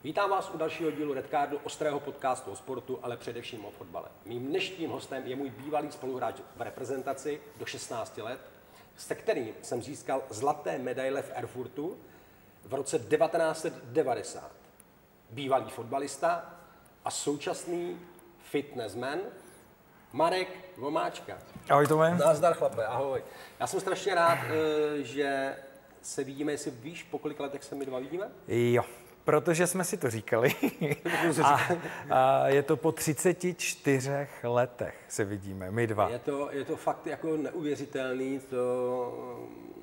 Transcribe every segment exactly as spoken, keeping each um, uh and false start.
Vítám vás u dalšího dílu Redcardu, ostrého podcastu o sportu, ale především o fotbale. Mým dnešním hostem je můj bývalý spoluhráč v reprezentaci do šestnácti let, se kterým jsem získal zlaté medaile v Erfurtu v roce devatenáct set devadesát. Bývalý fotbalista a současný fitnessman Marek Vomáčka. Ahoj Tome. Nazdar chlape, ahoj. Já jsem strašně rád, že se vidíme, jestli víš, po kolik letech se my dva vidíme? Jo, protože jsme si to říkali. a, a je to po třiceti čtyřech letech se vidíme, my dva. Je to, je to fakt jako neuvěřitelný, to...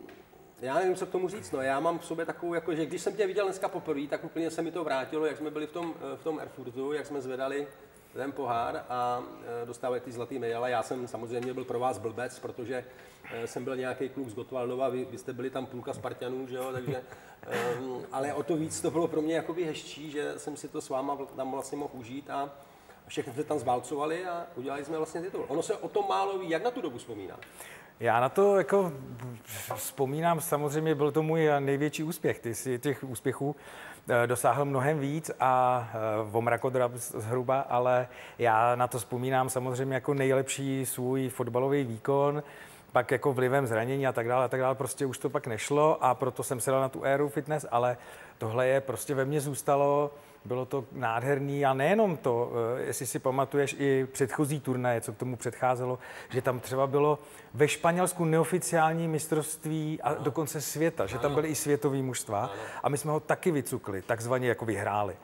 Já nevím, co k tomu říct, no. Já mám v sobě takovou, jako, že když jsem tě viděl dneska poprvé, tak úplně se mi to vrátilo, jak jsme byli v tom, v tom Erfurtu, jak jsme zvedali ten pohár a dostávali ty zlatý medaile. Já jsem samozřejmě byl pro vás blbec, protože jsem byl nějaký kluk z Gotwaldova, vy, vy jste byli tam půlka Spartanů, že jo, takže, um, ale o to víc to bylo pro mě jakoby hezčí, že jsem si to s váma tam vlastně mohl užít a všechny jsme tam zválcovali a udělali jsme vlastně titul. Ono se o tom málo ví, jak na tu dobu vzpomíná? Já na to jako vzpomínám, samozřejmě byl to můj největší úspěch. Ty jsi těch úspěchů dosáhl mnohem víc a o mrakodrap zhruba, ale já na to vzpomínám samozřejmě jako nejlepší svůj fotbalový výkon, pak jako vlivem zranění a tak dále, a tak dále, prostě už to pak nešlo a proto jsem se dal na tu éru fitness, ale tohle je prostě ve mně zůstalo, bylo to nádherný a nejenom to, jestli si pamatuješ i předchozí turnaje, co k tomu předcházelo, že tam třeba bylo ve Španělsku neoficiální mistrovství a dokonce světa, že tam byly i světový mužstva a my jsme ho taky vycukli, takzvaně jako vyhráli.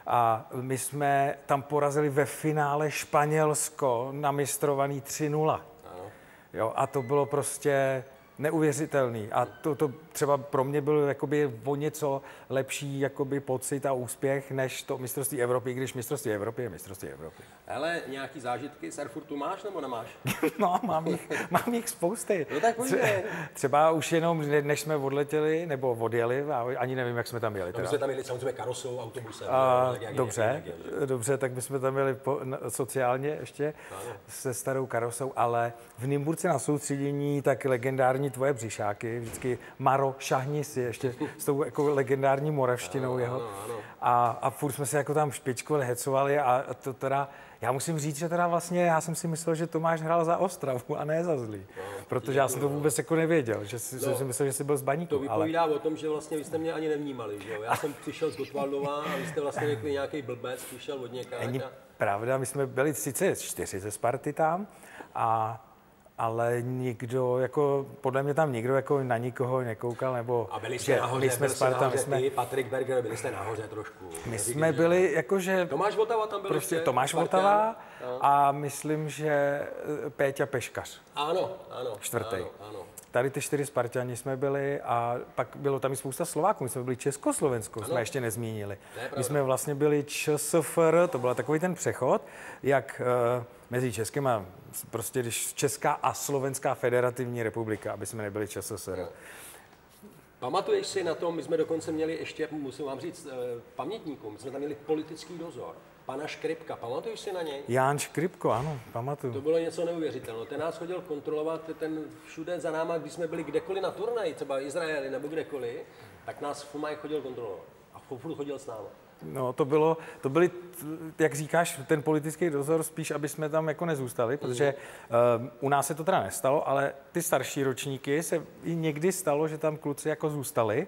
A my jsme tam porazili ve finále Španělsko na mistrovaný tři nula. Jo, a to bylo prostě neuvěřitelný. A to, to třeba pro mě bylo jakoby o něco lepší jakoby pocit a úspěch, než to mistrovství Evropy, když mistrovství Evropy je mistrovství Evropy. Hele, nějaký zážitky z Erfurtu máš nebo nemáš? No, mám jich, mám jich spousty. No tak pojďme. Třeba už jenom, než jsme odletěli, nebo odjeli, ani nevím, jak jsme tam jeli. No, my jsme tam jeli samozřejmě karosou, autobusem. A, tak jak dobře, jak je, jak je, dobře, tak bychom tam jeli po, sociálně ještě ano. Se starou karosou, ale v Nymburce na soustředění tak legendární tvoje břišáky, vždycky Maro, šahni si, ještě s tou jako legendární moravštinou ano, jeho. Ano, ano. A, a furt jsme se jako tam špičkovali, hecovali a to teda, já musím říct, že teda vlastně já jsem si myslel, že Tomáš hrál za Ostravu a ne za Zlý. No, protože já jsem to vůbec jako nevěděl, že si, no, si myslel, že jsi byl z Baníku. To vypovídá ale... o tom, že vlastně vy jste mě ani nevnímali, že jo? Já jsem přišel z Gotwaldova a vy jste vlastně řekli nějaký blbec, přišel od někaď. Není a... pravda, my jsme byli sice čtyři ze Sparty tam, a ale nikdo, jako, podle mě tam nikdo jako na nikoho nekoukal, nebo... A byli jste nahoře, my jsme byli Sparta, nahoře, my jsme... ty, Patrik Berger, byli jste nahoře trošku. My jsme byli, jakože... Tomáš Votava tam byl prostě ještě, Tomáš Votava a myslím, že Péťa Peškař. Ano, ano. Čtvrtý. Ano, ano. Tady ty čtyři Sparťani jsme byli a pak bylo tam i spousta Slováků. My jsme byli Československo, jsme ještě nezmínili. My jsme vlastně byli ČSFR, to byl takový ten přechod, jak uh, mezi Českem a prostě když Česká a Slovenská federativní republika, aby jsme nebyli ČSSR. No. Pamatuješ si na to, my jsme dokonce měli ještě, musím vám říct, uh, pamětníků, my jsme tam měli politický dozor. Pana Škripka, pamatuješ si na něj? Jan Škripko, ano, pamatuju. To bylo něco neuvěřitelného. Ten nás chodil kontrolovat, ten všude za náma, když jsme byli kdekoliv na turnaji, třeba Izraeli nebo kdekoliv, tak nás Fumaj chodil kontrolovat. A furt chodil s náma. No, to bylo, to byly, jak říkáš, ten politický dozor spíš, aby jsme tam jako nezůstali, protože uh, u nás se to teda nestalo, ale ty starší ročníky se i někdy stalo, že tam kluci jako zůstali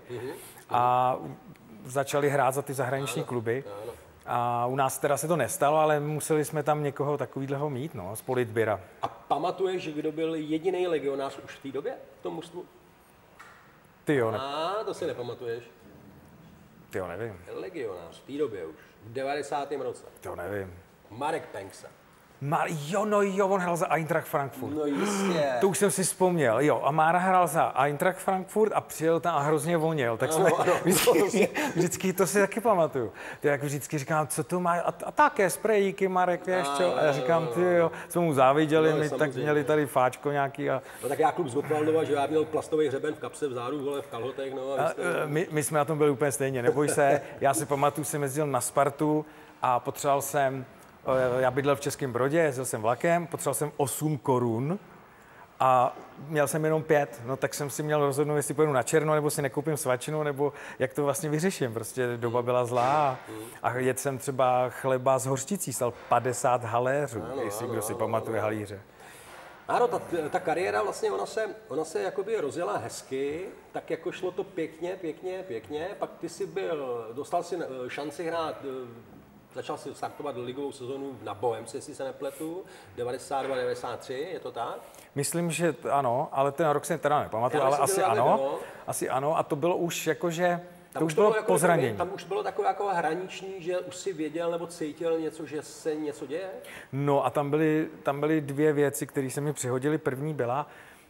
a začali hrát za ty zahraniční ano, kluby. Ano. A u nás teda se to nestalo, ale museli jsme tam někoho takovýhleho mít, no, z politbyra. A pamatuješ, kdo byl jediný legionář už v té době, v tom mužstvu? Ty jo, ne... A to si nepamatuješ. Ty jo, nevím. Legionář v té době už, v devadesátém roce. To nevím. Marek Penksa. Mar- jo, no jo, on hrál za Eintracht Frankfurt. No jistě. To už jsem si vzpomněl, jo. A Mára hrál za Eintracht Frankfurt a přijel tam a hrozně voněl. Tak ano, jsme ano, vždycky, vždycky, to si taky pamatuju. Ty jak vždycky říkám, co to má, a, a také sprejíky, Marek, víš čo? A já říkám, ty jo, jsme mu záviděli, no, my samozřejmě. Tak měli tady fáčko nějaký a... No tak já klub z Gotwaldova, že já měl plastový hřeben v kapse vzadu, vole, v kalhotech, no. A a jste... my, my jsme na tom byli úplně stejně, neboj se. Já si pamatuju, jsem jezdil na Spartu a potřeboval jsem... Já bydlel v Českém Brodě, jezdil jsem vlakem, potřeboval jsem osm korun A měl jsem jenom pět, no tak jsem si měl rozhodnout, jestli pojedu na černo, nebo si nekoupím svačinu, nebo jak to vlastně vyřeším. Prostě doba byla zlá a, a jedl jsem třeba chleba s hořčicí, stal padesát haléřů, ano, jestli ano, kdo si ano, pamatuje ano. halíře. Ano, ta, ta kariéra vlastně, ona se, ona se jakoby rozjela hezky, tak jako šlo to pěkně, pěkně, pěkně, pak ty si byl, dostal si šanci hrát, začal si startovat ligovou sezonu na Bohemce, jestli se nepletu, devadesát dva devadesát tři, je to tak? Myslím, že ano, ale ten rok se teda nepamatuju, ale asi ano, bylo. asi ano a to bylo už jakože, to tam už bylo, bylo jako po zranění. Tam už bylo takové jako hraniční, že už si věděl nebo cítil něco, že se něco děje? No a tam byly, tam byly dvě věci, které se mi přihodily. První byla,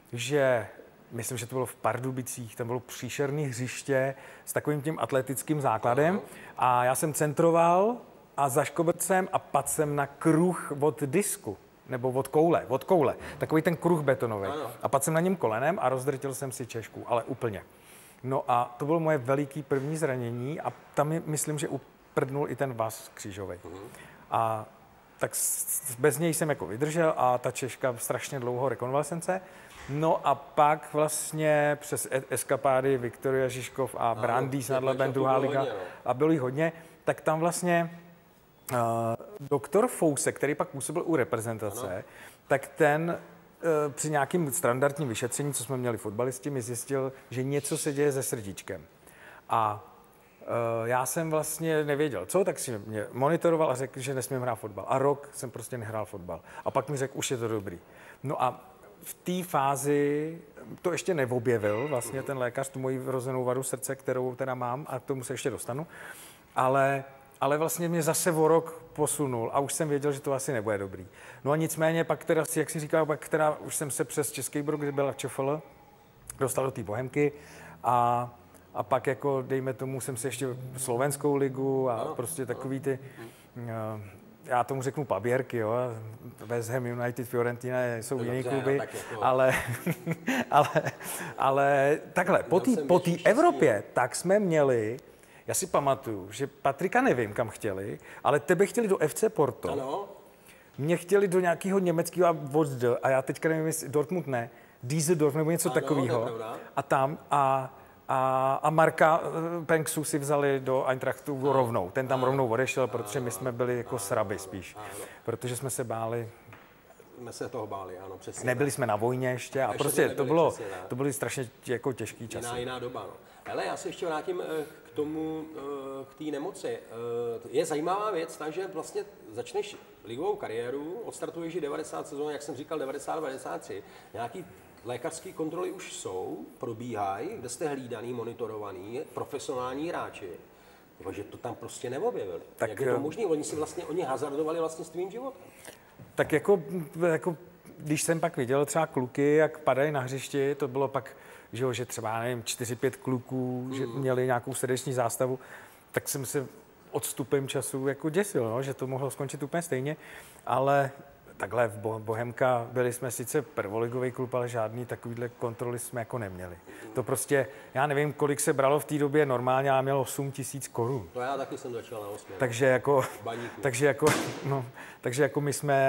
že myslím, že to bylo v Pardubicích, tam bylo příšerné hřiště s takovým tím atletickým základem uh-huh. a já jsem centroval a zaškobl jsem a padl jsem na kruh od disku. Nebo od koule, od koule. Takový ten kruh betonový. Ano. A padl jsem na něm kolenem a rozdrtil jsem si češku, ale úplně. No a to bylo moje veliký první zranění a tam je, myslím, že uprdnul i ten vaz křížový. Uh-huh. A tak bez něj jsem jako vydržel a ta češka strašně dlouho rekonvalescence. No a pak vlastně přes eskapády Viktoria Žižkov a Brandýs nad Labem, druhá liga, hodně, no. a bylo jí hodně, tak tam vlastně uh, doktor Fouse, který pak působil u reprezentace, ano. tak ten uh, při nějakým standardním vyšetření, co jsme měli fotbalisti, mi zjistil, že něco se děje se srdíčkem. A uh, já jsem vlastně nevěděl, co, tak si mě monitoroval a řekl, že nesmím hrát fotbal. A rok jsem prostě nehrál fotbal. A pak mi řekl, už je to dobrý. No a v té fázi to ještě neobjevil vlastně ten lékař, tu moji vrozenou vadu srdce, kterou teda mám a k tomu se ještě dostanu, ale, ale vlastně mě zase o rok posunul a už jsem věděl, že to asi nebude dobrý. No a nicméně pak teda, jak si říkal, pak teda už jsem se přes Český Brod, kde byla v ČFL, dostal do té Bohemky a, a pak jako dejme tomu jsem si ještě slovenskou ligu a prostě takový ty... Uh, já tomu řeknu paběrky, jo, West Ham United, Fiorentina jsou no, jiné kluby, no, jako... ale, ale, ale takhle, po té po té Evropě, tak jsme měli, já si pamatuju, že Patrika nevím, kam chtěli, ale tebe chtěli do F C Porto, ano. Mě chtěli do nějakého německého a já teďka nevím, jestli Dortmund ne, Düsseldorf nebo něco takového a tam a A, a Marka Penksu si vzali do Eintrachtu ano. rovnou. Ten tam ano. rovnou odešel, protože my jsme byli jako sraby spíš. Ano. Protože jsme se báli. My se toho báli, ano, přesně. Nebyli jsme na vojně ještě a ještě prostě to bylo, přesně, to byly strašně jako těžký časy. Jiná, jiná doba, no. Ale já se ještě vrátím k tomu, k té nemoci. Je zajímavá věc, takže vlastně začneš ligovou kariéru, odstartuješ devadesát sezónu, jak jsem říkal, devadesát devadesát tři. Nějaký lékařské kontroly už jsou, probíhají, kde jste hlídaný, monitorovaný, profesionální hráči, že to tam prostě neobjevili. Tak, jak je to možné? Oni si vlastně, oni hazardovali vlastně s tvým životem. Tak jako, jako, když jsem pak viděl třeba kluky, jak padají na hřišti, to bylo pak, že, že třeba, nevím, čtyři, pět kluků, mm. že měli nějakou srdeční zástavu, tak jsem se odstupem času jako děsil, no, že to mohlo skončit úplně stejně, ale takhle v Bohemka byli jsme sice prvoligový klub, ale žádný takovýhle kontroly jsme jako neměli. To prostě, já nevím, kolik se bralo v té době normálně, já měl osm tisíc korun. No já taky jsem začal na osmi. Takže jako, takže jako, no, takže jako my jsme,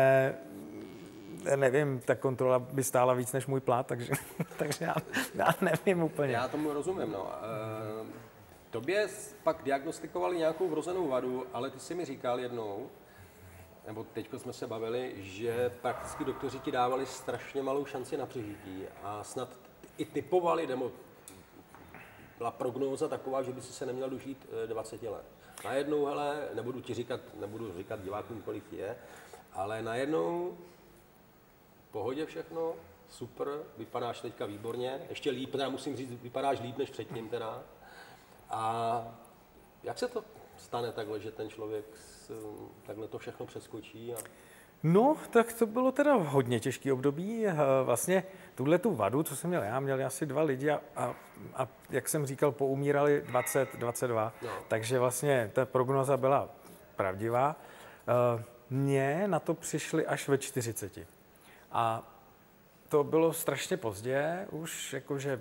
nevím, ta kontrola by stála víc než můj plat, takže, takže já, já nevím úplně. Já tomu rozumím, no. E, tobě pak diagnostikovali nějakou vrozenou vadu, ale ty jsi mi říkal jednou, nebo teď jsme se bavili, že prakticky doktoři ti dávali strašně malou šanci na přežití a snad i typovali, nebo byla prognóza taková, že by si se neměl dožít dvacet let. Najednou, hele, nebudu ti říkat, nebudu říkat divákům, kolik je, ale najednou v pohodě všechno, super, vypadáš teďka výborně, ještě líp, teda musím říct, vypadáš líp než předtím teda. A jak se to stane takhle, že ten člověk takhle to všechno přeskočí? A... No, tak to bylo teda hodně těžký období. Vlastně tuhle tu vadu, co jsem měl já, měli asi dva lidi a, a, a jak jsem říkal, poumírali dvacet, dvacet dva. No. Takže vlastně ta prognoza byla pravdivá. Mně na to přišli až ve čtyřiceti. A to bylo strašně pozdě už, jakože...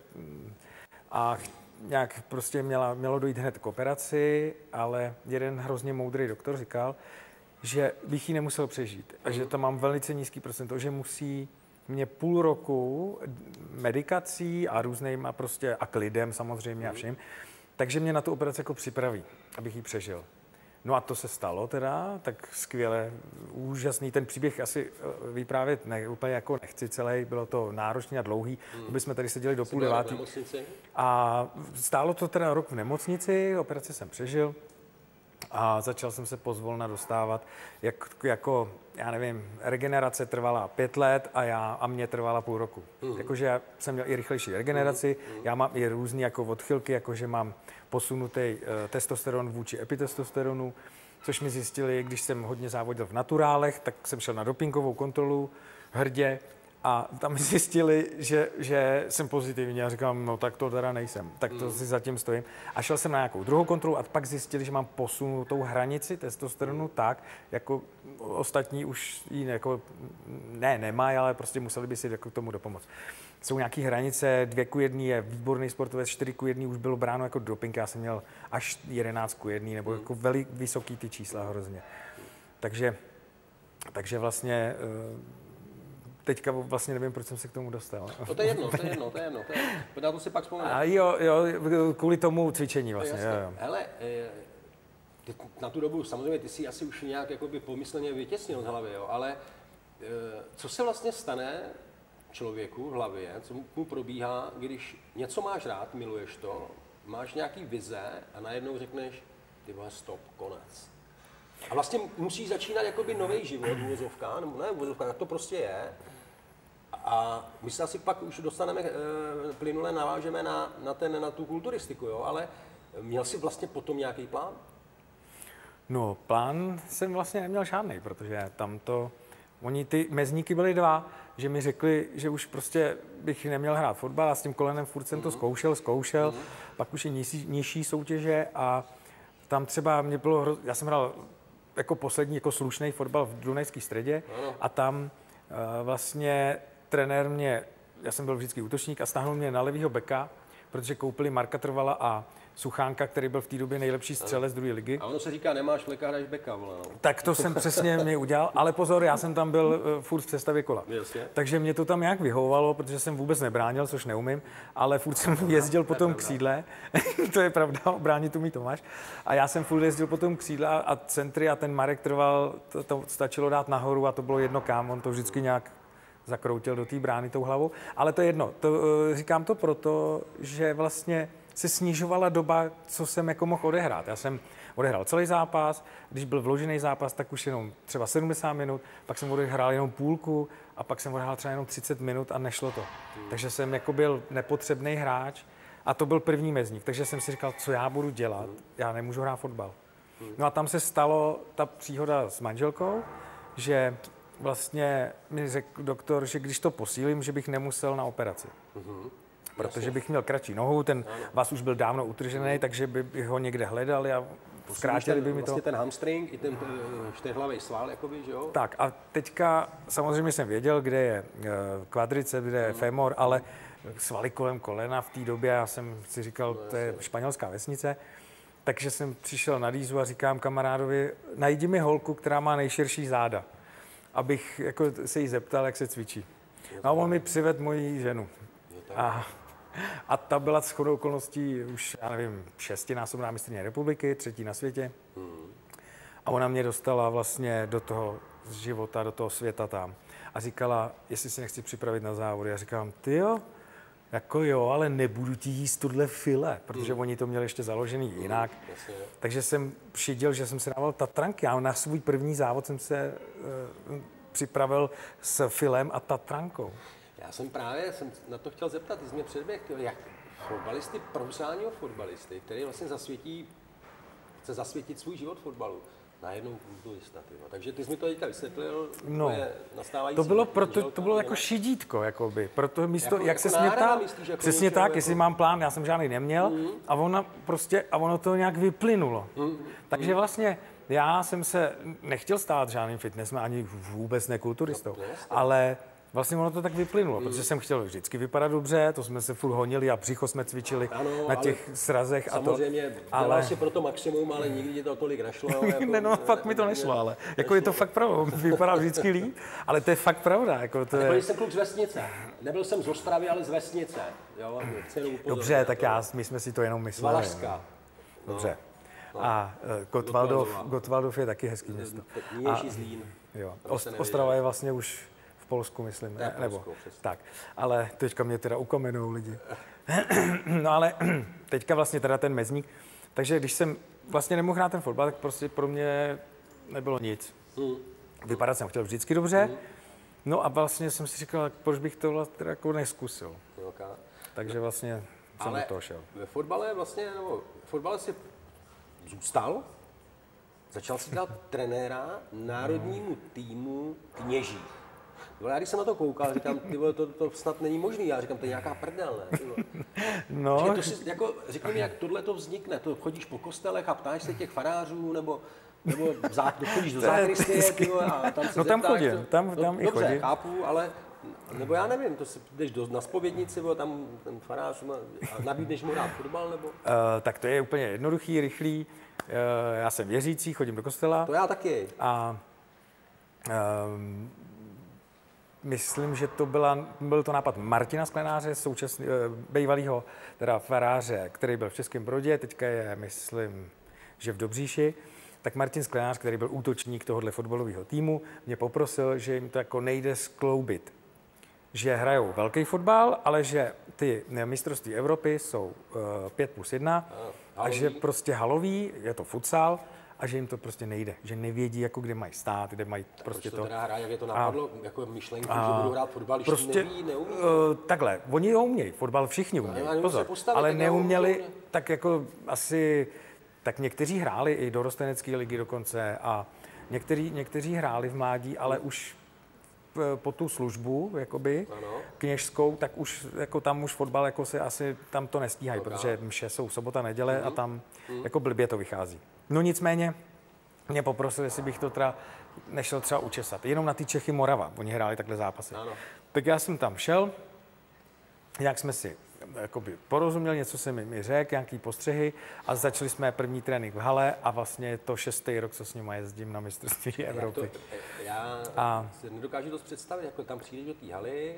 A nějak prostě měla, mělo dojít hned k operaci, ale jeden hrozně moudrý doktor říkal, že bych ji nemusel přežít a že tam mám velice nízký procento, že musí mě půl roku medikací a různýma prostě a klidem samozřejmě a vším, takže mě na tu operaci jako připraví, abych ji přežil. No a to se stalo teda, tak skvěle, úžasný ten příběh, asi vyprávět ne, úplně jako nechci celý, bylo to náročný a dlouhý, hmm. aby jsme tady seděli do půl devátý. A stálo to teda rok v nemocnici, operaci jsem přežil a začal jsem se pozvolna dostávat, jak, jako, já nevím, regenerace trvala pět let a, já, a mě trvala půl roku. Hmm. Jakože já jsem měl i rychlejší regeneraci, hmm. já mám i různý jako odchylky, jakože mám posunutý uh, testosteron vůči epitestosteronu, což mi zjistili, když jsem hodně závodil v naturálech, tak jsem šel na dopingovou kontrolu hrdě a tam mi zjistili, že, že jsem pozitivní a říkám, no tak to teda nejsem, tak to mm. si zatím stojím. A šel jsem na nějakou druhou kontrolu a pak zjistili, že mám posunutou hranici testosteronu tak, jako ostatní už ji jako, ne, nemají, ale prostě museli by si jako k tomu dopomoct. Jsou nějaké hranice, dvě ku jedný je výborný sportovec, čtyři ku jedný už bylo bráno jako doping, já jsem měl až jedenáct ku jedný, nebo jako velik, vysoký ty čísla hrozně. Takže, takže vlastně teďka vlastně nevím, proč jsem se k tomu dostal. No to je jedno, to je jedno, to je jedno, to je jedno. Na to si pak vzpomenu. A jo, jo, kvůli tomu cvičení vlastně, jo, jo. Hele, ty, na tu dobu samozřejmě ty si asi už nějak jakoby pomyslně vytěsnil z hlavy, jo, ale co se vlastně stane člověku v hlavě, co mu probíhá, když něco máš rád, miluješ to, máš nějaký vize a najednou řekneš, ty vole, stop, konec. A vlastně musí začínat jakoby nový život, uvozovka, nebo ne uvozovka, tak to prostě je. A my se asi pak už dostaneme, e, plynule navážeme na, na, ten, na tu kulturistiku, jo, ale měl jsi vlastně potom nějaký plán? No, plán jsem vlastně neměl žádný, protože tam to, oni ty mezníky byly dva, že mi řekli, že už prostě bych neměl hrát fotbal a s tím kolenem furt jsem to zkoušel, zkoušel, mm. pak už je nižší, nižší soutěže a tam třeba mě bylo, hroz... já jsem hrál jako poslední jako slušný fotbal v Dunajské Středě a tam uh, vlastně trenér mě, já jsem byl vždycky útočník a stáhnul mě na levýho beka, protože koupili Marka Trvala a Suchánka, který byl v té době nejlepší střelec druhé ligy. A ono se říká, nemáš fleka, hraješ beka, vole. No. Tak to jsem přesně mě udělal, ale pozor, já jsem tam byl uh, furt v přestavě kola. Jasně. Takže mě to tam nějak vyhovovalo, protože jsem vůbec nebránil, což neumím, ale furt jsem jezdil po tom křídle. To je pravda, bránit umí Tomáš. A já jsem furt jezdil po tom křídle a centry a ten Marek Trval, to, to stačilo dát nahoru a to bylo jedno kam, on to vždycky nějak zakroutil do té brány tou hlavou. Ale to je jedno, to, uh, říkám to proto, že vlastně se snižovala doba, co jsem jako mohl odehrát. Já jsem odehrál celý zápas, když byl vložený zápas, tak už jenom třeba sedmdesát minut, pak jsem odehrál jenom půlku a pak jsem odehrál třeba jenom třicet minut a nešlo to. Hmm. Takže jsem jako byl nepotřebný hráč a to byl první mezník. Takže jsem si říkal, co já budu dělat, já nemůžu hrát fotbal. Hmm. No a tam se stalo ta příhoda s manželkou, že vlastně mi řekl doktor, že když to posílím, že bych nemusel na operaci. Hmm. Protože bych měl kratší nohu, ten vás už byl dávno utržený, takže by ho někde hledali a zkrátili by mi to. Vlastně ten hamstring i ten čtyřhlavý sval, jakoby, že jo? Tak a teďka samozřejmě jsem věděl, kde je kvadriceps, kde je femor, ale svaly kolem kolena v té době, já jsem si říkal, to je španělská vesnice, takže jsem přišel na Dýzu a říkám kamarádovi, najdi mi holku, která má nejširší záda, abych jako se jí zeptal, jak se cvičí. No a on mi přivedl moji ženu. A A ta byla shodou okolností už, já nevím, šestinásobná mistryně republiky, třetí na světě. A ona mě dostala vlastně do toho života, do toho světa tam. A říkala, jestli si nechci připravit na závody. Já říkám, ty jo, jako jo, ale nebudu ti jíst tuhle file, protože oni to měli ještě založený jinak. Takže jsem přiděl, že jsem se dával tatranky. Já na svůj první závod jsem se uh, připravil s filem a tatrankou. Já jsem právě jsem na to chtěl zeptat, ty jsi mě předběh, jak fotbalisty, profesionálního fotbalisty, který vlastně zasvětí, chce zasvětit svůj život fotbalu, najednou kulturista. Takže ty jsi mi to teďka vysvětlil, no, to je nastávající. To bylo, proto, to bylo jako šidítko, jakoby, proto místo, jako, jak jako se smětal, přesně tak, jako... jestli mám plán, já jsem žádný neměl, mm. a ona prostě, a ono to nějak vyplynulo. Mm. Takže vlastně já jsem se nechtěl stát žádným fitnessem, ani vůbec ne kulturistou, no, ale vlastně ono to tak vyplynulo, mm. protože jsem chtěl vždycky vypadat dobře, to jsme se furt honili a břicho jsme cvičili ano, na těch srazech. Samozřejmě, a to. Samozřejmě, dělal si pro to maximum, ale nikdy ti to tolik nešlo. Jako, ne, no, fakt mi to nešlo, ale jako je to fakt pravda, vypadá vždycky líp, ale to je fakt pravda. Jako to je... jsem kluk z vesnice, nebyl jsem z Ostravy, ale z vesnice. Jo, dobře, tak já, my jsme si to jenom mysleli. Valašská. No. Dobře. No. A uh, Gottwaldov, Gottwaldov je taky hezký město. Nynější Zlín. Jo. Ost, Ostrava je vlastně už v Polsku, myslím. Ne, nebo Polsku, tak. Ale teďka mě teda ukamenou lidi. No ale teďka vlastně teda ten mezník. Takže když jsem vlastně nemohl hrát ten fotbal, tak prostě pro mě nebylo nic. Hmm. Vypadat jsem chtěl vždycky dobře. Hmm. No a vlastně jsem si říkal, proč bych to vlastně jako neskusil. Okay. Takže vlastně jsem ale do toho šel. Ve fotbale vlastně, nebo v fotbale si zůstal, začal si dělat trenéra národnímu týmu Kněží. Já když jsem na to koukal, říkám, tyvo, to, to snad není možný, já říkám, to je nějaká prdel, ne? No. To si, jako, řekni mi, jak tohle to vznikne, to chodíš po kostelech a ptáš se těch farářů, nebo, nebo zá, chodíš do zákristie, tyvo, a tam se no tam zeptáš, chodím, to, tam, tam to, i dobře, chodím. chápu, ale nebo já nevím, to si jdeš do, na zpovědnici, nebo tam ten farář a nabídneš mu rád fotbal, nebo? Uh, tak to je úplně jednoduchý, rychlý. Uh, já jsem věřící, chodím do kostela. To já taky. A um, myslím, že to byla, byl to nápad Martina Sklenáře, současný, uh, bývalýho teda faráře, který byl v Českém Brodě, teďka je, myslím, že v Dobříši. Tak Martin Sklenář, který byl útočník tohohle fotbalového týmu, mě poprosil, že jim to jako nejde skloubit. Že hrajou velký fotbal, ale že ty mistrovství Evropy jsou uh, pět plus jedna a, a že prostě halový, je to futsal, a že jim to prostě nejde, že nevědí, jako kde mají stát, kde mají tak prostě to. to. Teda hraje, jak je to napadlo, a, jako myšlenku, a, že budou hrát fotbal, když prostě, neví, neumí? Uh, takhle, oni ho umějí, fotbal všichni umějí, pozor, ale neuměli, tak jako asi, tak někteří hráli i dorostenecké ligy dokonce a někteří, někteří hráli v mládí, ale hmm. už po tu službu, jakoby, ano. kněžskou, tak už jako tam už fotbal jako se asi tam to nestíhají, okay. protože mše jsou sobota, neděle mm-hmm. a tam mm-hmm. jako blbě to vychází. No nicméně mě poprosil, jestli bych to teda nešel třeba učesat. Jenom na ty Čechy Morava, oni hráli takhle zápasy. Ano. Tak já jsem tam šel, jak jsme si jakoby porozuměl, něco se mi, mi řekl, nějaký postřehy a začali jsme první trénink v hale a vlastně je to šestý rok, co s nima jezdím na mistrovství Evropy. Já, to, já a... si nedokážu to představit, jako tam přijdeš do té haly,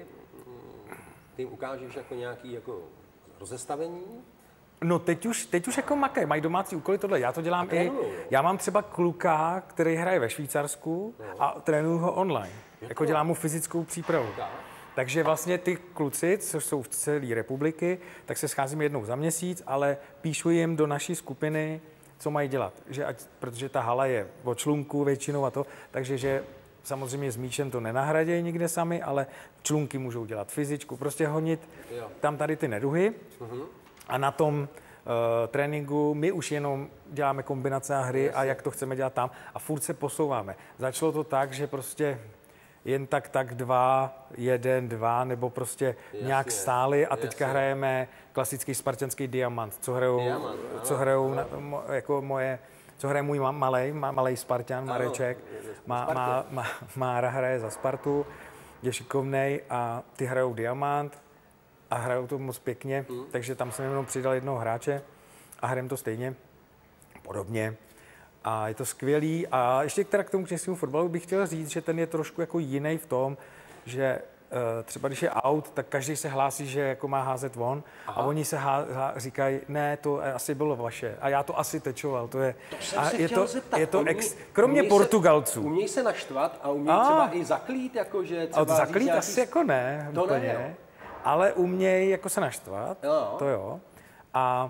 ty jim ukážeš jako nějaký jako rozestavení. No teď už, teď už jako makaj, mají domácí úkoly tohle, já to dělám i, já mám třeba kluka, který hraje ve Švýcarsku no. a trénuju ho online, je jako dělám mu fyzickou přípravu. Okay. Takže vlastně ty kluci, co jsou v celé republiky, tak se scházíme jednou za měsíc, ale píšu jim do naší skupiny, co mají dělat. Že ať, protože ta hala je od člunku většinou a to, takže že samozřejmě s míčem to nenahradějí nikde sami, ale člunky můžou dělat fyzičku, prostě honit jo. tam tady ty neduhy. Uh-huh. A na tom uh, tréninku my už jenom děláme kombinace a hry yes. a jak to chceme dělat tam a furt se posouváme. Začalo to tak, že prostě jen tak, tak dva, jeden, dva, nebo prostě jasně, nějak stáli a teďka jasně. hrajeme klasický spartanský diamant, co hrajou, Diamant, co hrajou na, mo, jako moje, co hraje můj malej, malej Spartan, Mareček, má, má, má, Mára hraje za Spartu, je šikovnej a ty hrajou diamant a hrajou to moc pěkně, hmm. takže tam jsem jenom přidal jednoho hráče a hrajeme to stejně, podobně. A je to skvělý. A ještě teda k tomu kněžskému fotbalu bych chtěl říct, že ten je trošku jako jiný v tom, že uh, třeba když je out, tak každý se hlásí, že jako má házet von. Aha. A oni se há, há, říkají, ne, to asi bylo vaše. A já to asi tečoval. To je, to jsem a se je chtěl to, zeptat. je to Umí, ex, kromě umí Portugalců. Se, umějí se naštvat a umějí a, třeba i zaklít, jakože třeba zaklít asi nějaký... jako ne, to úplně. Ne, ale umějí jako se naštvat, jo. to jo. A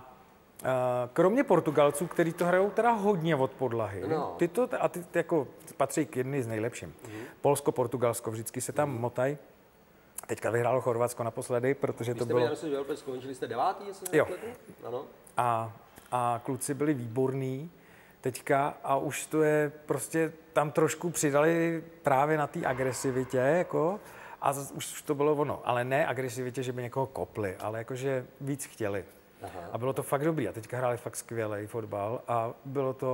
kromě Portugalců, kteří to hrajou teda hodně od podlahy, no. ty to, a ty, ty jako patří k jedný z nejlepším. Mm-hmm. Polsko, Portugalsko, vždycky se tam mm-hmm. motají. Teďka vyhrálo Chorvatsko naposledy, protože Vy to jste bylo... Vy jste měli, skončili jste devátý, jestli jo. Ano. A, a kluci byli výborní teďka a už to je prostě, tam trošku přidali právě na té agresivitě, jako, a už to bylo ono. Ale ne agresivitě, že by někoho kopli, ale jakože víc chtěli. Aha. A bylo to fakt dobrý. A teďka hráli fakt skvělý fotbal a bylo to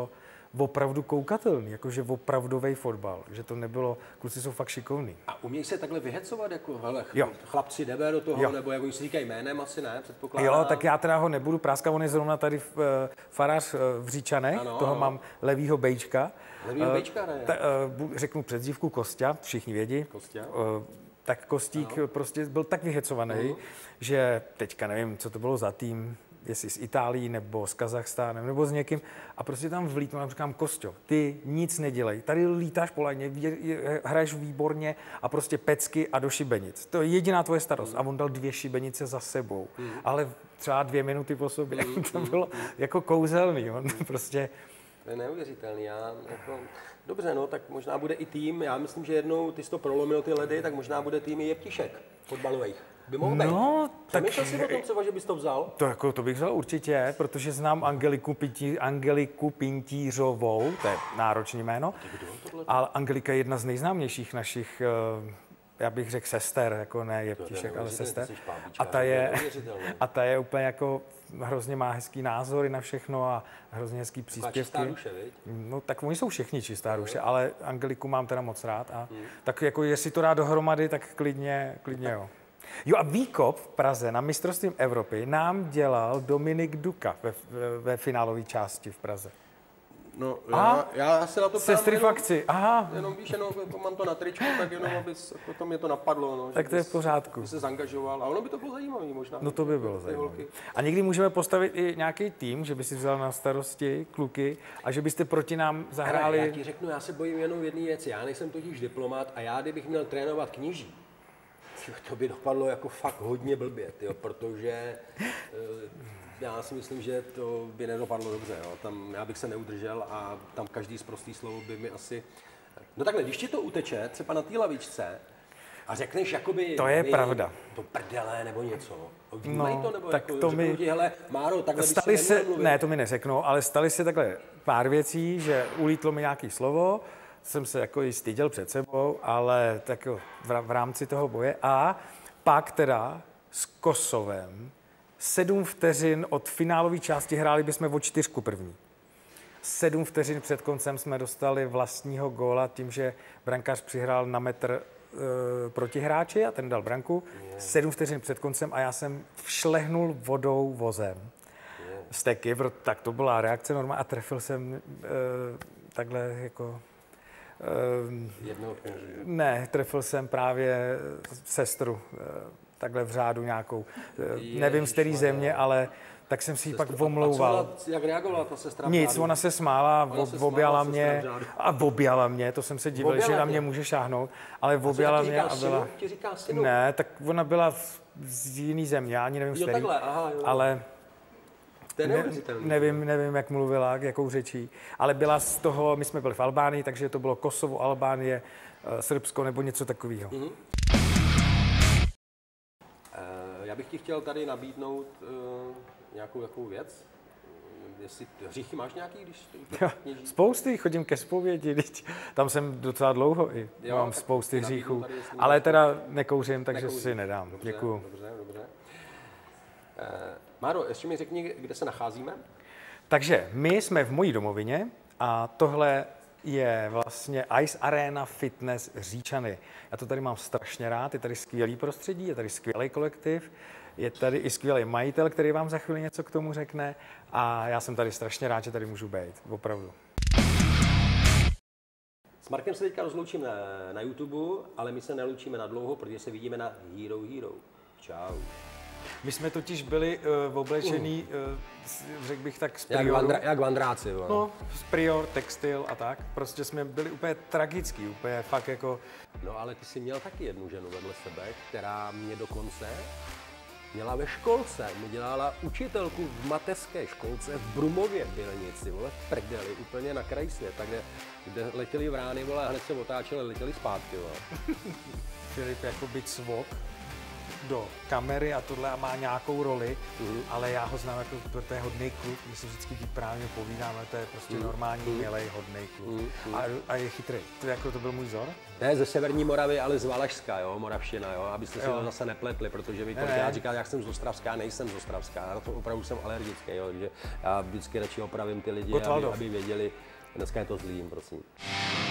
opravdu koukatelný, jakože opravdový fotbal, že to nebylo, kluci jsou fakt šikovní. A umějí se takhle vyhecovat, jako hele, jo. chlapci jdeme do toho, jo. nebo jak oni si říkají jménem, asi ne, předpokládám. Jo, tak já teda ho nebudu práskat, on je zrovna tady v, uh, farář uh, v Říčanech, ano, toho ano. mám levýho bejčka. Levýho bejčka, ne? Uh, ta, uh, řeknu předzívku Kostia, všichni vědí. Kostia. Uh, tak Kostík ano. prostě byl tak vyhecovaný, uh-huh. že teďka nevím, co to bylo za tým, jestli z Itálií nebo z Kazachstánem nebo s někým a prostě tam vlítnu a říkám, Kostio, ty nic nedělej, tady lítáš po lajně, hraješ výborně a prostě pecky a do šibenic. To je jediná tvoje starost. A on dal dvě šibenice za sebou, mm. ale třeba dvě minuty po sobě. Mm. To bylo mm. jako kouzelný. On prostě... To je neuvěřitelný. Já, jako... Dobře, no, tak možná bude i tým. Já myslím, že jednou ty jsi to prolomil ty ledy, tak možná bude tým i Jeptišek fotbalových. By mohl být. No, Přemýšlel jsi o tom třeba, že bys to vzal? To, jako, to bych vzal určitě, protože znám Angeliku, Pintí, Angeliku Pintířovou, to je náročné jméno, ale Angelika je jedna z nejznámějších našich, já bych řekl sester, jako ne Jeptišek, ale sester. A ta je, a ta je úplně jako, hrozně má hezký názory na všechno a hrozně hezký příspěvky. Čistá duše, viď? No tak oni jsou všichni čistá duše, ale Angeliku mám teda moc rád a hmm. tak jako jestli to dá dohromady, tak klidně, klidně jo. Jo a výkop v Praze na mistrovství Evropy nám dělal Dominik Duka ve, ve, ve finálové části v Praze. No, já, já se na to ptám jenom, aha. jenom víš, jenom jako mám to na tričku, tak jenom, abys, jako to mě to napadlo. No, tak to je v pořádku. By se zangažoval a ono by to bylo zajímavé možná. No to by bylo zajímavé. A někdy můžeme postavit i nějaký tým, že by si vzal na starosti kluky a že byste proti nám zahráli... Ale já ti řeknu, já se bojím jenom jedné věci. Já nejsem totiž diplomat a já, kdybych měl trénovat kněží, to by dopadlo jako fakt hodně blbě, tyjo, protože já si myslím, že to by nedopadlo dobře. Jo. Tam já bych se neudržel a tam každý sprostý slovo by mi asi... No takhle, když ti to uteče, třeba na té lavičce, a řekneš jakoby... To je pravda. To prdele nebo něco. Vnímají no, to, nebo tak jako, to mi... ti, hele, Máro, takhle stali by si se, ne, to mi neřeknou, ale stali se takhle pár věcí, že ulítlo mi nějaký slovo, jsem se jako i styděl před sebou, ale tak jo, v, v rámci toho boje. A pak teda s Kosovem sedm vteřin od finálové části hráli bychom o čtyřku první. Sedm vteřin před koncem jsme dostali vlastního góla tím, že brankář přihrál na metr e, proti hráči a ten dal branku. Yeah. Sedm vteřin před koncem a já jsem všlehnul vodou vozem. Yeah. Steky, tak to byla reakce normálně a trefil jsem e, takhle jako... Jednoho ne, trefil jsem právě sestru, takhle v řádu nějakou, Ježiš, nevím z které země, ale tak jsem si ji pak omlouval. Jak reagovala ta sestra? Nic, ona se smála, ona se objala mě a objala mě, to jsem se divil, objala že na mě může šáhnout, ale objala mě a byla... Ti říká synu? Ne, tak ona byla z jiný země, já ani nevím z který, ale... Ne, nevím, nevím, jak mluvila, jakou řečí, ale byla z toho, my jsme byli v Albánii, takže to bylo Kosovo, Albánie, Srbsko nebo něco takového. Mm-hmm. Uh, já bych ti chtěl tady nabídnout uh, nějakou jakou věc. Jestli hříchy máš nějaký, když kněží? Spousty, chodím ke zpovědi, tam jsem docela dlouho i, jo, mám spousty hříchů, ale teda nekouřím, takže nekouřím. Si nedám. Dobře, děkuju. Dobře, dobře. Uh, Máro, ještě mi řekni, kde se nacházíme? Takže my jsme v mojí domovině a tohle je vlastně Ice Arena Fitness Říčany. Já to tady mám strašně rád, je tady skvělý prostředí, je tady skvělý kolektiv, je tady i skvělý majitel, který vám za chvíli něco k tomu řekne a já jsem tady strašně rád, že tady můžu být, opravdu. S Markem se teďka rozloučím na, na YouTube, ale my se neloučíme na dlouho, protože se vidíme na Hero Hero. Čau. My jsme totiž byli uh, oblečený, uh, řekl bych tak, z Prioru. Jak, vandra, jak vandráci. Jo. No, z Prior, textil a tak. Prostě jsme byli úplně tragický, úplně fakt jako... No ale ty jsi měl taky jednu ženu vedle sebe, která mě dokonce měla ve školce. Mě dělala učitelku v mateřské školce v Brumově v Bělenici, vole, v prdeli, úplně na kraji světa, kde, kde letěli vrány, vole, a hned se otáčeli, letěli zpátky, vole. Filip jako byt svok do kamery a tohle a má nějakou roli, mm. ale já ho znám jako, to je hodnej kluk, my si vždycky právě povídáme, to je prostě mm. normální, mm. milej, hodnej kluk mm. a, a je chytrý. To, jako, to byl můj vzor? Ne, ze Severní Moravy, ale z Valašska, jo, Moravština, jo, abyste si jo. to zase nepletli, protože vy kolikrát říkáte, jak jsem z Ostravska, nejsem z Ostravska, na to opravdu jsem alergický, jo, takže já vždycky radši opravím ty lidi, aby, aby věděli, Dneska je to zlým, prosím.